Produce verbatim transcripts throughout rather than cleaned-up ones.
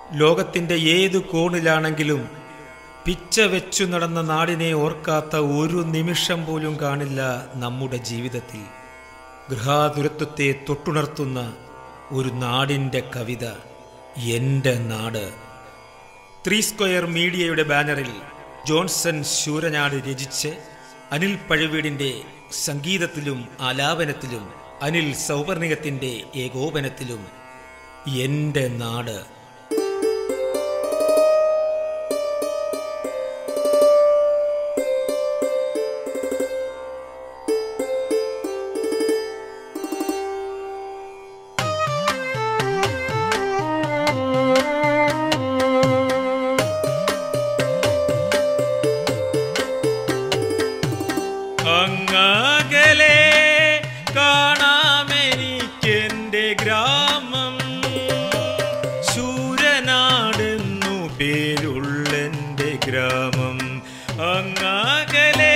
ലോകത്തിൻ്റെ ഏതു കോണിലാണെങ്കിലും പിച്ച വെച്ചു നടന്ന നാടിനെ ഓർക്കാത്ത ഒരു നിമിഷം പോലും കാണില്ല നമ്മുടെ ജീവിതത്തിൽ. ഗൃഹാതുരത്വത്തെ തൊട്ടുണർത്തുന്ന ഒരു നാടിൻ്റെ കവിത എൻ്റെ നാട്. ത്രീ സ്ക്വയർ മീഡിയയുടെ ബാനറിൽ ജോൺസൺ ശൂരനാട് രചിച്ച് അനിൽ പഴവീടിൻ്റെ സംഗീതത്തിലും ആലാപനത്തിലും അനിൽ സൗവർണികത്തിൻ്റെ ഏകോപനത്തിലും എൻ്റെ നാട്. അങ്ങകലെ കാണാമെനിക്കെൻ്റെ ഗ്രാമം, ശൂരനാടെന്നു പേരുള്ളെൻ്റെ ഗ്രാമം. അങ്ങകലെ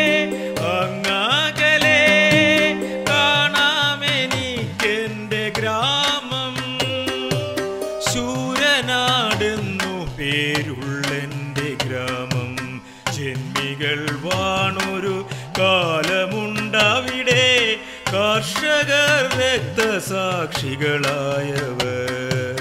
അങ്ങകലെ കാണാമെനിക്കെൻ്റെ ഗ്രാമം, ശൂരനാടെന്നു പേരുള്ളെൻ്റെ ഗ്രാമം. ജന്മികൾ വാണൊരു കാലമുണ്ടവിടെ, കർഷകർ രക്തസാക്ഷികളായവർ.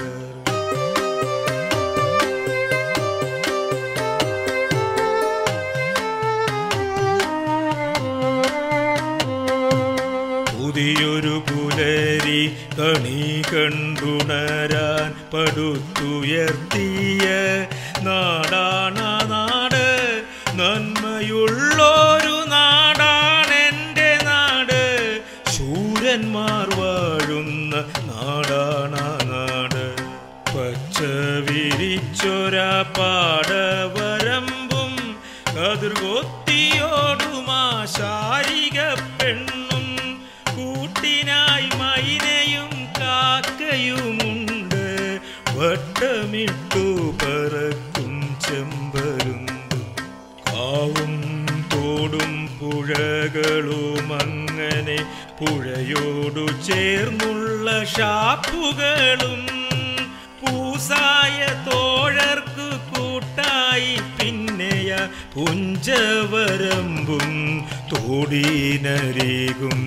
പുതിയൊരു പുലരി കണി കണ്ടുണരാൻ പടുത്തുയർത്തിയ നാടാണ് നാട്, നന്മയുള്ളൊരു നാടാണെൻ്റെ നാട്, ശൂരന്മാർ വാഴുന്ന നാടാണ് നാട്. പച്ച വിരിച്ചൊരാ പാടവരമ്പും കതിർകൊത്തിയോടുമാ ശാരിക പെണ്ണും, കൂട്ടിനായി മൈനയും കാക്കയുമുണ്ട്, വട്ടമിട്ടു പറക്കും ചെമ്പരും. കാവും തോടും പുഴകളും അങ്ങനെ പുഴയോടു ചേർന്നുള്ള ഷാപ്പുകളും, പൂസായ തോഴർക്കു കൂട്ടായി പിന്നെയ പുഞ്ചവരമ്പും തോടിനരികും.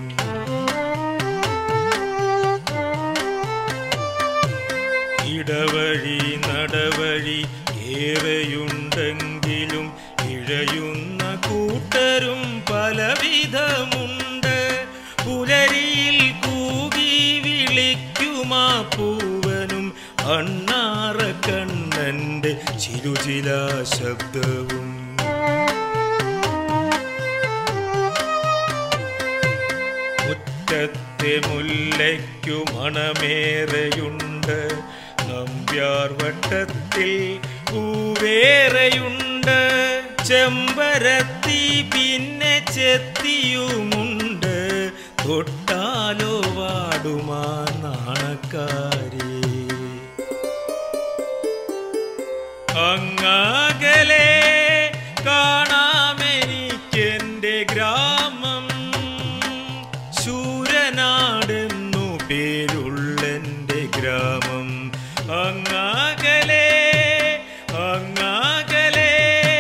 ഇടവഴി നടവഴി ഏറെയുണ്ടെങ്കിലും ഇഴയുന്ന കൂട്ടരും പലവിധമുണ്ട്. പുലരിയിൽ കൂകി വിളിക്കുമാ പൂവനും അണ്ണാറ കണ്ണൻ്റെ ചിരുചിലാ ശബ്ദവും. മുറ്റത്തെ മുല്ലയ്ക്കു മണമേറെയുണ്ട്, നമ്പ്യാർ വട്ടത്തിൽ പൂവേറെയുണ്ട്, ചെമ്പരത്തി പിന്നെ ചെത്തിയുമുണ്ട്, തൊട്ടാലോ വാടുമാ നാണക്കാരി. അങ്ങകലെ കാണാമെനിക്കെൻ്റെ ഗ്രാമം, ശൂരനാടെന്നു പേരുള്ളെൻ്റെ ഗ്രാമം. അങ്ങകലെ അങ്ങകലെ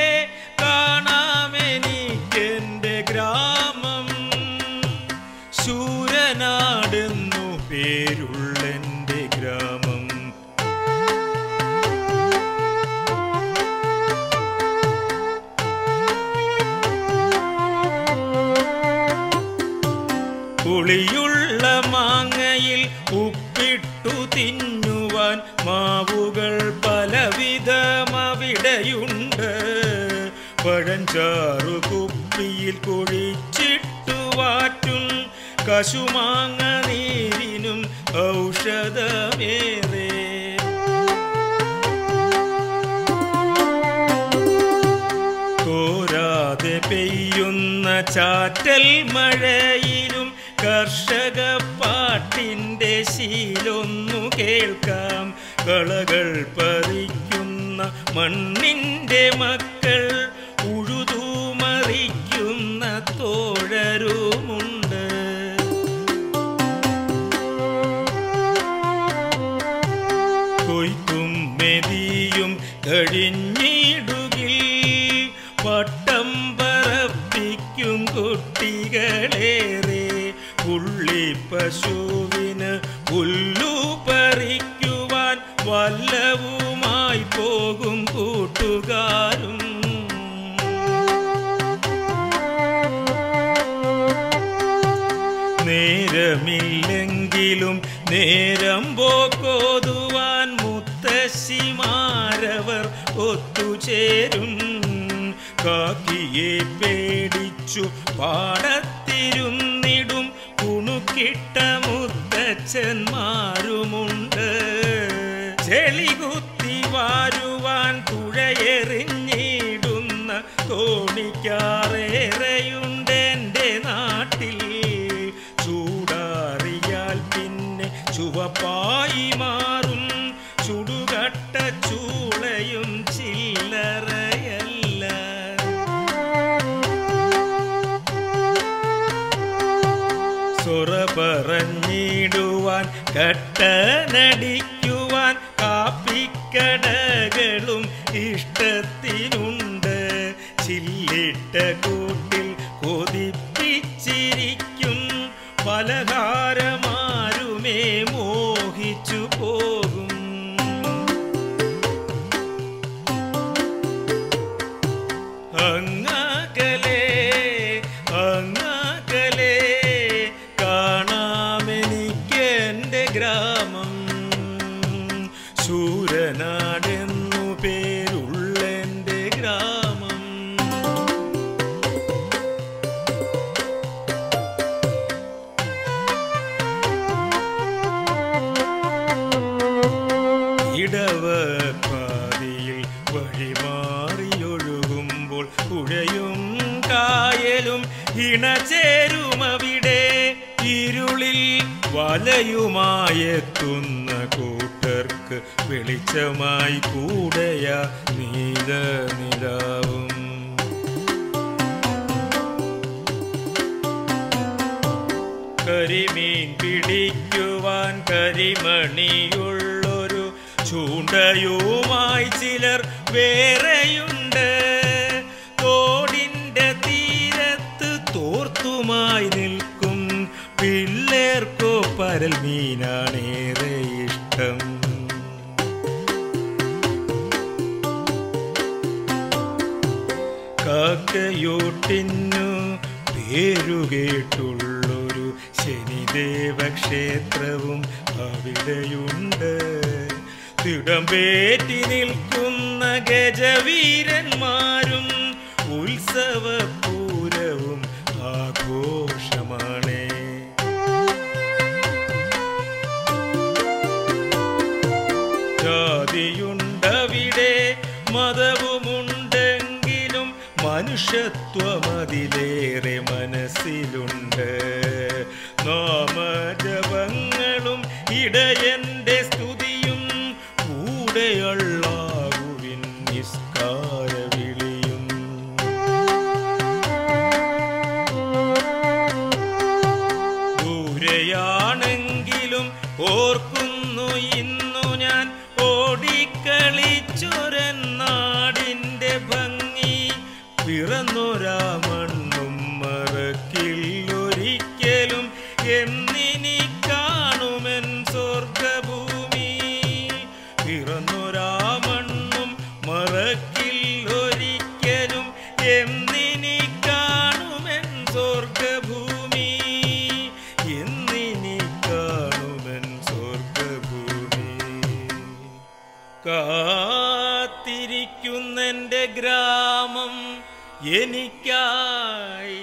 കാണാമെനിക്കെൻ്റെ ഗ്രാമം, ശൂരനാടെന്നു പേരുള്ളെൻ്റെ ഗ്രാമം. പുളിയുള്ള മാങ്ങയിൽ ഉപ്പിട്ടു തിന്നുവാൻ മാവുകൾ പലവിധമവിടെയുണ്ട്, പഴഞ്ചാറു കുപ്പിയിൽ കുഴിച്ചിട്ടു വാറ്റും കശുമാങ്ങ നീരിനും ഔഷധമേറെ. തോരാതെ പെയ്യുന്ന ചാറ്റൽ മഴയിലും കർഷക പാട്ടിൻ്റെ ശീലൊന്നു കേൾക്കാം. കളകൾ പറിക്കുന്ന മണ്ണിൻ്റെ മക്കൾ ഉഴുതുമറിക്കുന്ന തോഴരുമുണ്ട്. കൊയ്ത്തും മേദിയും കഴിഞ്ഞിടുകിൽ പട്ടം പറപ്പിക്കും കുട്ടികളേറെ. പുള്ളി പശുവിന് പുല്ലു പറിക്കുവാൻ വല്ലവുമായി പോകും കൂട്ടുകാരും. നേരമില്ലെങ്കിലും നേരം പോക്കോതുവാൻ മുത്തശ്ശിമാരവർ ഒത്തുചേരും. കാക്കിയെ പേടിച്ചു പാടത്തിരുന്നിടും കുണുക്കിട്ട മുത്തച്ഛന്മാരുമുണ്ട്. ചെളികുത്തി വാരുവാൻ തുഴയെറിഞ്ഞിടുന്ന തോണിക്കാറേറെയുണ്ടെൻ്റെ നാട്ടിൽ. ചൂടാറിയാൽ പിന്നെ ചുവപ്പായി മാറും ചുടുകട്ട ചൂളയും ചില്ലറയല്ല. സൊറ പറഞ്ഞിടുവാൻ കട്ടനടിക്കുവാൻ കാപ്പിക്കടകളും ഇഷ്ടത്തിനുണ്ട്. ചില്ലിട്ട കൂട്ടിൽ കൊതിപ്പിച്ചിരിക്കും പലഹാരമാരുമേ മോഹിച്ചു പോകും. അങ്ങകലെ അങ്ങകലെ കാണാമെനിക്കെൻ്റെ ഗ്രാമം. ശൂരനാടെന്നു പേരുള്ളെൻ്റെ ഗ്രാമം. ഇടവപ്പാതിയിൽ വഴിമാറിയൊഴുകുമ്പോൾ പുഴയും കായലും ഇണചേരുമവിടെ. ഇരുളിൽ വലയുമായെത്തുന്ന കൂട്ടർക്ക് വെളിച്ചമായി കൂടെയ നീല നിലാവും. കരിമീൻ പിടിക്കുവാൻ കരിമണിയുള്ളൊരു ചൂണ്ടയുമായി ചിലർ വേറെയുണ്ട്. തോടിൻ്റെ തീരത്ത് തോർത്തുമായി നിൽക്കും പിള്ളേർക്കോ പരൽ മീനാണേറെ ഇഷ്ടം. കാക്കയോട്ടിന്നു പേരുകേട്ടുള്ളൊരു ശനിദേവക്ഷേത്രവും അവിടെയുണ്ട്. തിടമ്പേറ്റി നിൽക്കുന്ന ഗജവീരന്മാരും ഉത്സവപൂരവും ആഘോഷമാണ്. ജാതിയുണ്ടവിടെ മതവുമുണ്ടെങ്കിലും മനുഷ്യത്വമതിലേറെ മനസ്സിലുണ്ട്. നാമജപങ്ങളും ഇടയന്റെ സ്തുതിയും കൂടെയുള്ളാകുവിൻ നിസ്കാര വിളിയും. ദൂരെയാണെങ്കിലും ഓർക്കുന്നു ഇന്നു ഞാൻ ഓടിക്കളിച്ചൊരനാടിൻ്റെ ഭംഗി. പിറന്നൊരാ മണ്ണും മറക്കില്ലൊരിക്കലും എന്നിനി കാണുമെൻ സ്വർഗഭൂമി. പിറന്നൊരാ മണ്ണും മറക്കില്ലൊരിക്കലും എന്നിനി കാണുമെൻ സ്വർഗഭൂമി. എന്നിനി കാണുമെൻ സ്വർഗഭൂമി. കാത്തിരിക്കുന്നെൻ്റെ ഗ്രാമം എനിക്കായി.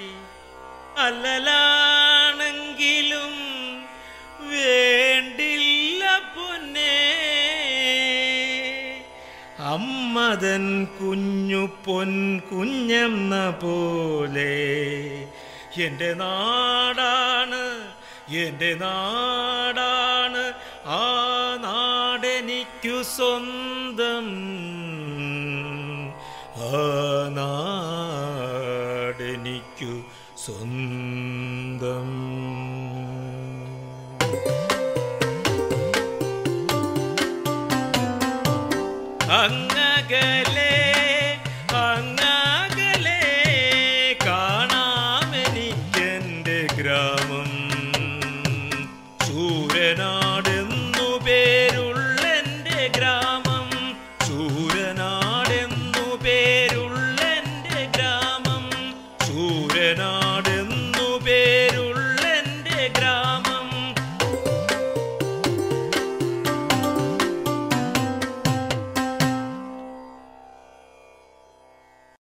അല്ലലാണെങ്കിലും വേണ്ടില്ല പൊന്നേ. അമ്മതൻ കുഞ്ഞു പൊൻ കുഞ്ഞെന്ന പോലെ എൻ്റെ നാടാണ്, എൻ്റെ നാടാണ്. ആ നാടെനിക്കു സ്വന്തം, ആ നാടെനിക്കു സ്വന്തം. അങ്ങകലെ അങ്ങകലെ കാണാമെനിക്കെൻ്റെ ഗ്രാമം. ശൂരനാടെന്നു പേരുള്ളെൻ്റെ ഗ്രാമം, ശൂരനാ